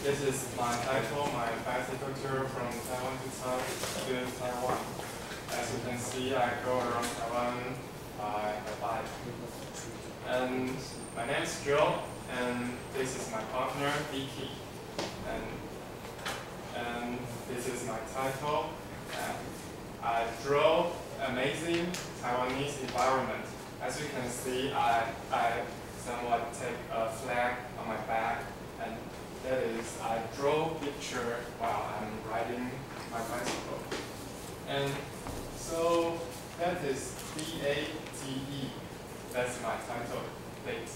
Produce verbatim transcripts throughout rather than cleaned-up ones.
this is my title, my bicycle tour from Taiwan to, to Taiwan. As you can see, I go around Taiwan by a bike. And my name is Joe, and this is my partner, Vicky. And, and this is my title. And I draw amazing Taiwanese environment. As you can see, I, I somewhat take a flag on my back, and that is, I draw picture while I'm riding my bicycle. And so that is D A T E. That's my title, date.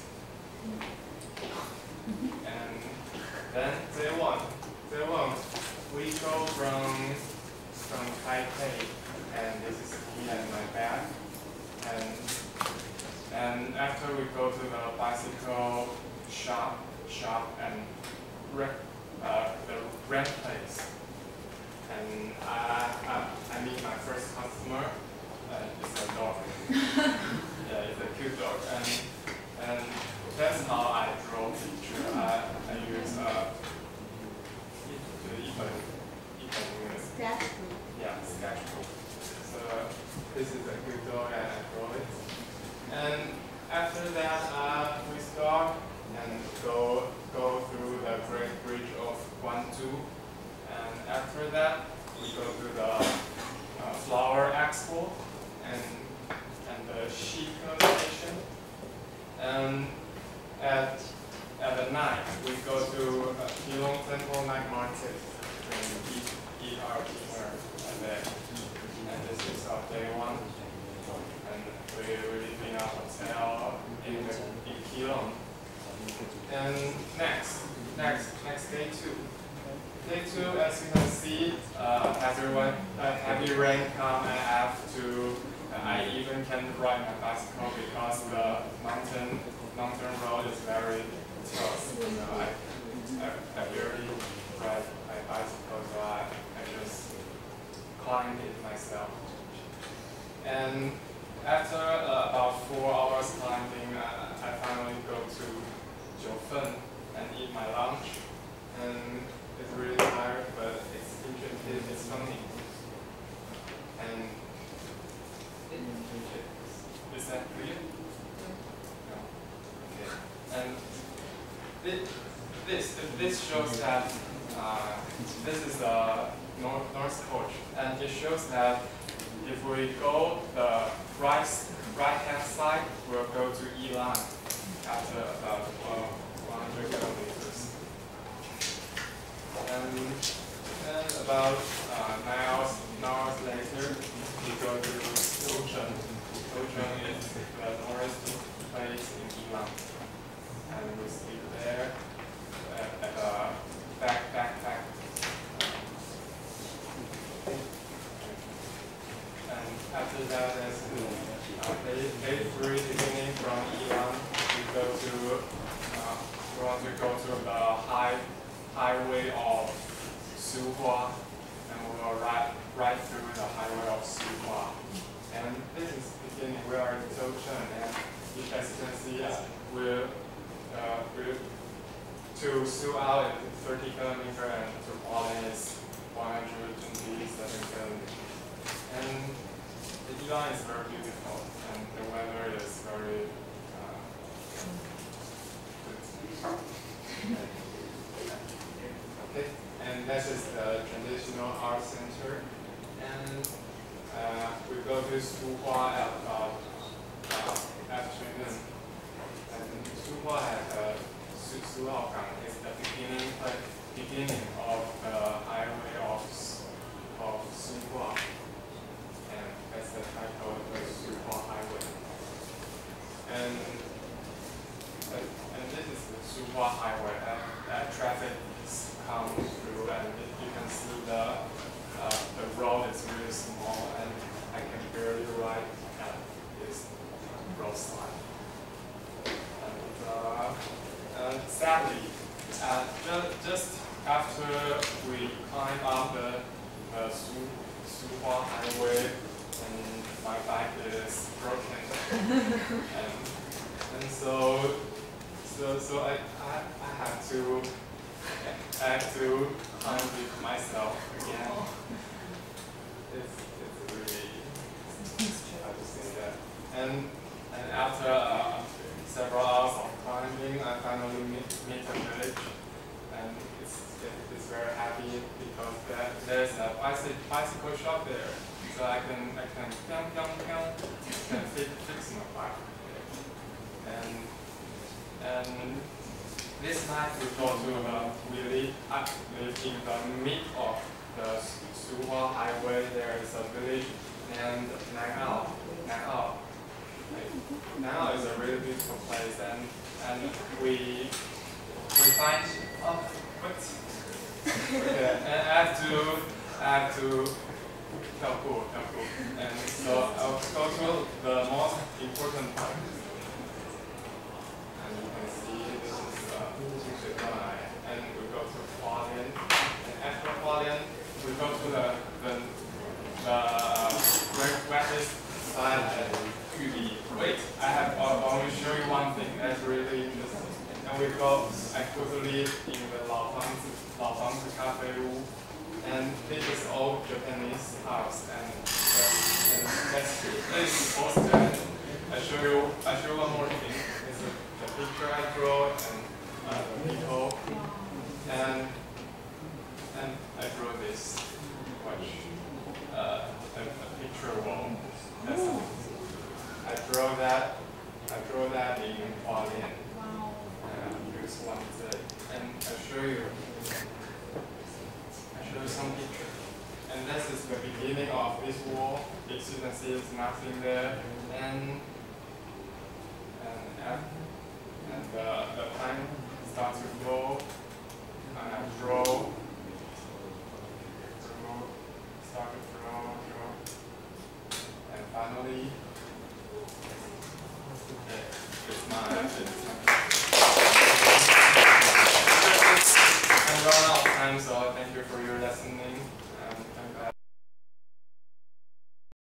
And then day one. Day one, we go from from Taipei, and this is me and my bag. And and after we go to the bicycle shop, shop and rent uh, the rent place. And I, I, I meet my first customer. Uh, it's a dog. Yeah, it's a cute dog. And and that's how I draw picture. I, I use uh, even even sketchbook. Yeah, sketchbook. So this is a good dog, and I draw it. And after that, uh, we start and go go through the Great Bridge of Guangzhou. And after that, we go to the uh, Flower Expo and and the Shika Station. And at at the night, we go to uh, Keelung Temple Night Market and eat eat our dinner at there. And this is our day one. And we we live in a hotel in the in Keelung. And next, next, next day two. Day two, as you can see, uh, everyone, uh, heavy rain come, and I have to. Uh, I even can ride my bicycle because the mountain mountain road is very tough. You know, I, I I barely ride my bicycle, so I, I just climb it myself. And after uh, about four hours climbing, uh, I finally go to Jiufen and eat my lunch. And it's really tired, but it's interesting, it's funny. And is that clear? No. Okay. And this this, this shows that uh, this is the north, north coach, and it shows that if we go the right right hand side, we'll go to Yilan after about uh, one hundred kilometers. And then about uh, nine hours, nine hours later, we go to Doucheng. Doucheng is the northern place in Yilan, and we sleep there at, at a back backpack. And after that, as uh, day, day three, beginning from Yilan, we go to uh, we want to go to the high. highway of Suhua, and we will ride, ride through the highway of Suhua. And this is the beginning. We are in Doucheng, and as you can see, uh, we're, uh, we're to Suhua is thirty kilometers, and to Hualien is one hundred twenty-seven kilometers. And the Yilan is very beautiful, and the weather is very uh, good. Okay. And this is the traditional art center, and uh, we go to Suhua at about uh, afternoon. And Suhua at uh, Su Suhaogang is the beginning, like beginning of the highway of of Suhua, and that's the title of the Suhua Highway. And uh, and this is the Suhua Highway. Uh, uh, traffic come through, and you can see the uh, the road is really small, and I can barely ride at this roadside. And uh, uh, sadly, uh, ju just after we climb up the the Su Suhua Highway, and my bike is broken, and and so so so I I, I had to. I have to climb with myself again. It's, it's really hard to say that. And, and after uh, several hours of climbing, I finally meet, meet a village. And it's, it's very happy because there, there's a bicycle, bicycle shop there. So I can, I can, piang, piang, piang, can fix, fix my bike. And, and this night we go to, uh, we live, uh, live in the mid of the Suhua Highway. There is a village named Nan'ao. Nan'ao. Nan'ao is a really beautiful place, and and we we find oh what? Okay, and I have to I have to tell cool, tell cool. And so I'll go to the most important part. And you can see this is uh, and we go to Hualien. And after Hualien, we go to the the the wettest side at Yuli. Wait, I have I want to show you one thing that's really interesting. And we go, I quickly in the Laofangzi Laofangzi Cafe Wu, and this is old Japanese house, and uh, and that's that is supposed to. I show you I show you one more thing. It's a, the picture I draw and uh, the people, and and I draw this watch uh, a, a picture wall. That's a, I draw that I draw that in Hualien. Use one today, and I show you. I show you some pictures, and this is the beginning of this wall. As you can see, there's nothing there, and and and the the time starts to flow, and I draw, draw, start to draw, draw, and finally, okay, it's my it's my. I'm run out of time, so thank you for your listening. Um,